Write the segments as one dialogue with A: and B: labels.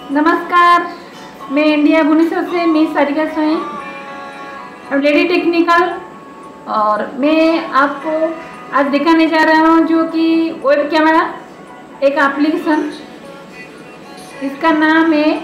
A: नमस्कार, मैं इंडिया भुवनेश्वर से मिस सारिका सोई लेडी टेक्निकल। और मैं आपको आज दिखाने जा रहा हूँ जो कि वेब कैमरा एक एप्लीकेशन, इसका नाम है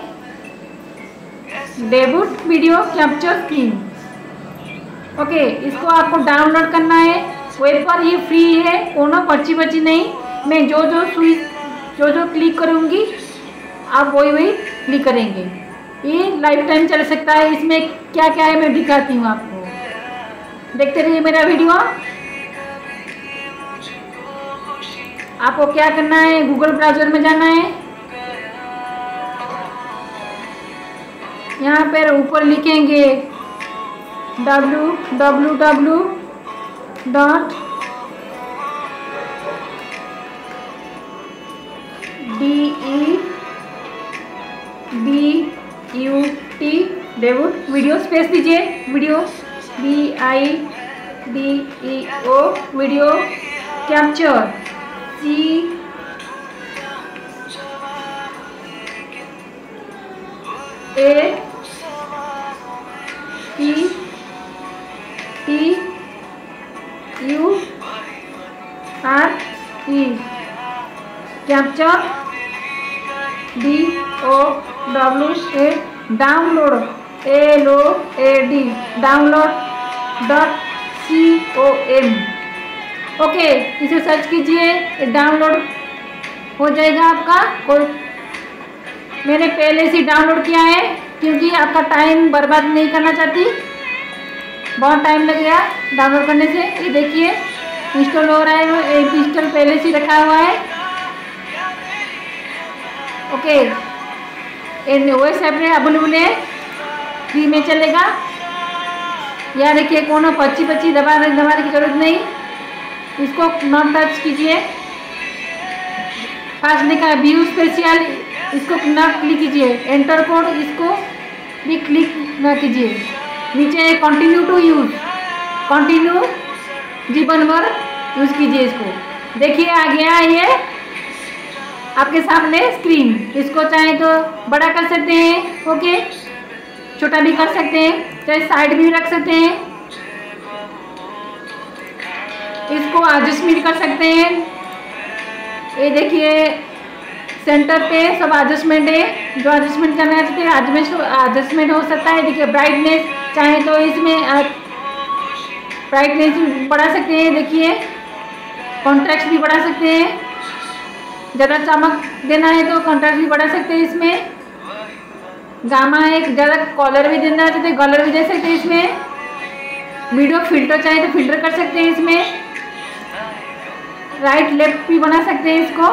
A: debut video capture screen. Okay, इसको आपको डाउनलोड करना है। वेब पर ये फ्री है, कोनो पर्ची नहीं। मैं जो क्लिक करूँगी आप वही क्लिक करेंगे। ये लाइफ टाइम चल सकता है। इसमें क्या क्या है मैं दिखाती हूँ आपको, देखते रहिए मेरा वीडियो। आपको क्या करना है, गूगल ब्राउज़र में जाना है। यहाँ पर ऊपर लिखेंगे www. डेब्यूट वीडियो स्पेस दीजिए, video VIDEO video capture CAPTURE capture DOWA download LOAD download.com। Okay, इसे सर्च कीजिए, डाउनलोड हो जाएगा आपका। कोई मैंने पहले से डाउनलोड किया है क्योंकि आपका टाइम बर्बाद नहीं करना चाहती, बहुत टाइम लगेगा डाउनलोड करने से। ये देखिए इंस्टॉल हो रहा है, इंस्टॉल पहले से रखा हुआ है। ओके, OS ऐप में अवेलेबल है, फ्री में चलेगा। यहाँ देखिए कोनो पर्ची दबाने की जरूरत नहीं, इसको नॉट टच कीजिए। फास्ट लिखा व्यू स्पेशल, इसको नॉट क्लिक कीजिए। एंटर कोड, इसको भी क्लिक ना कीजिए। नीचे कंटिन्यू टू यूज, कंटिन्यू जीवन भर यूज कीजिए इसको। देखिए आ गया ये आपके सामने स्क्रीन। इसको चाहे तो बड़ा कर सकते हैं, ओके, छोटा भी कर सकते हैं, चाहे साइड भी रख सकते हैं। इसको एडजस्टमेंट कर सकते हैं। ये देखिए सेंटर पे सब एडजस्टमेंट है, जो एडजस्टमेंट करना चाहते हैं एडजस्टमेंट हो सकता है। देखिए ब्राइटनेस चाहे तो इसमें ब्राइटनेस बढ़ा सकते हैं। देखिए कॉन्ट्रास्ट भी बढ़ा सकते हैं, ज़्यादा चमक देना है तो कॉन्ट्रास्ट भी बढ़ा सकते हैं। इसमें गामा है, ज़्यादा कलर भी देना चाहते हैं कलर भी दे सकते हैं। इसमें वीडियो फिल्टर चाहे तो फिल्टर कर सकते हैं। इसमें राइट लेफ्ट भी बना सकते हैं इसको।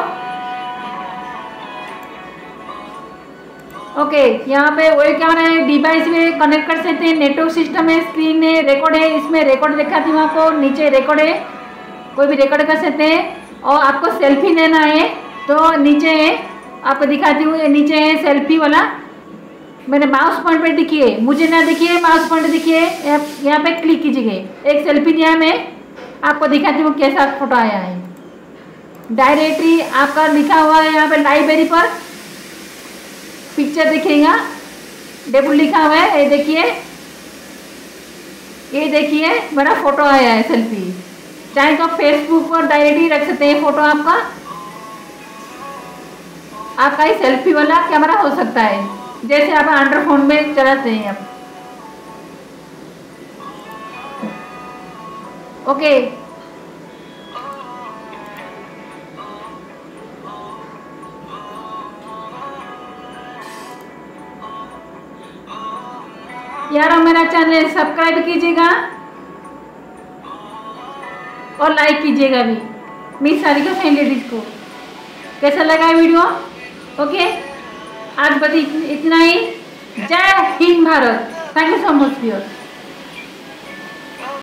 A: ओके, यहाँ पे वही कैमरा है, डिवाइस में कनेक्ट कर सकते हैं। नेटवर्क सिस्टम है, स्क्रीन है, रिकॉर्ड है। इसमें रिकॉर्ड दिखाती हूँ आपको, नीचे रिकॉर्ड है, कोई भी रिकॉर्ड कर सकते हैं। और आपको सेल्फी लेना है तो नीचे है, आपको दिखाती हूँ, ये नीचे है सेल्फी वाला। मैंने माउस पॉइंट पे दिखिए, मुझे ना दिखिए, माउस पॉइंट दिखिए, यहाँ पे क्लिक कीजिए। एक सेल्फी लिया मैं आपको दिखाती हूँ कैसा फोटो आया है। डायरेक्टरी आपका लिखा हुआ है यहाँ पे, लाइब्रेरी पर पिक्चर दिखेगा, डेब्यूट लिखा हुआ है। ये देखिए मेरा फोटो आया है सेल्फी। चाहे तो फेसबुक पर डायरेक्टली रख सकते हैं फोटो आपका ही सेल्फी वाला कैमरा हो सकता है, जैसे आप एंड्रॉइड फोन में चलाते हैं आप। ओके, यार मेरा चैनल सब्सक्राइब कीजिएगा और लाइक कीजिएगा भी। मिस सारिका सोई लेडीज को कैसा लगा वीडियो? ओके, आज बस इतना ही। जय हिंद Bharat. Thank you so much.